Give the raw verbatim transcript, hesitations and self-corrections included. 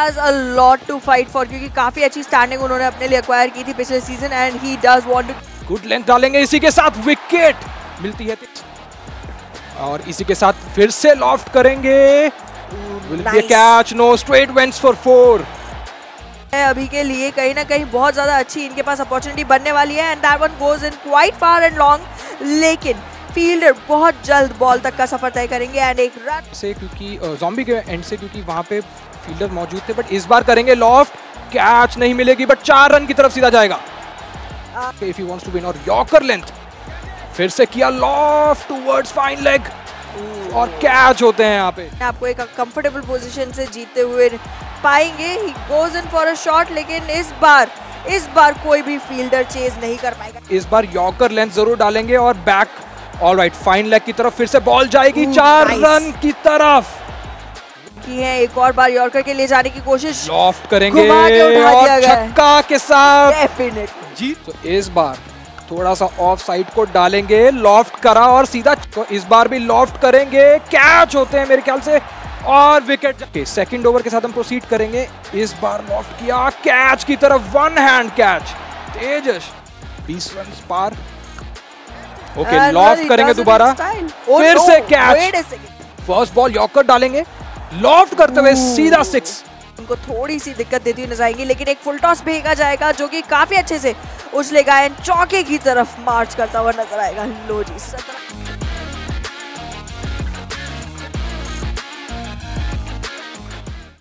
Has a lot to fight for, क्योंकि काफी अच्छी स्टैंडिंग उन्होंने अपने लिए एक्वायर की थी पिछले season and he does want to. Good length डालेंगे, इसी के साथ विकेट मिलती है और इसी के साथ फिर से लॉफ्ट करेंगे। Will be a catch, no, straight wents for four. अभी के लिए कहीं ना कहीं बहुत ज्यादा अच्छी इनके पास अपॉर्चुनिटी बनने वाली है and that one goes in quite far and long, लेकिन फील्डर बहुत जल्द बॉल तक का सफर तय करेंगे एंड एक रन से, क्योंकि ज़ॉम्बी के एंड से, क्योंकि वहां पे फील्डर मौजूद थे। बट इस बार करेंगे लॉफ्ट, कैच नहीं मिलेगी बट चार रन की तरफ सीधा जाएगा if he wants to win. और यॉर्कर लेंथ फिर से किया लॉफ्ट टुवर्ड्स फाइन लेग और कैच होते हैं यहाँ पे। आपको एक कंफर्टेबल पोजीशन से जीतते हुए पाएंगे। He goes in for a shot, लेकिन इस बार इस बार कोई भी फील्डर चेज नहीं कर पाएगा। इस बार यॉर्कर लेंथ जरूर डालेंगे और बैक, ऑलराइट, फाइन लेग की तरफ फिर से बॉल जाएगी चार रन की तरफ। की है एक और बार यॉर्कर के लिए जाने की कोशिश, लॉफ्ट करेंगे के और छक्का के साथ डेफिनेटली जीत। तो इस बार थोड़ा सा ऑफ साइड को डालेंगे, लॉफ्ट करा और सीधा, तो इस बार भी लॉफ्ट करेंगे, कैच होते हैं मेरे ख्याल से और विकेट। सेकंड ओवर के साथ हम प्रोसीड करेंगे। इस बार लॉफ्ट किया, कैच की तरफ, वन हैंड कैच, तेजस बीस रन पार। ओके, लॉफ्ट करेंगे दोबारा, फिर से कैच। फर्स्ट बॉल यॉर्कर डालेंगे, लॉफ्ट करते हुए सीधा सिक्स। उनको थोड़ी सी दिक्कत देती हुई नजर आएंगी, लेकिन एक फुल टॉस भेजा जाएगा जो कि काफी अच्छे से उछलेगा एंड चौके की तरफ मार्च करता हुआ नजर आएगा। लो जी, सत्रह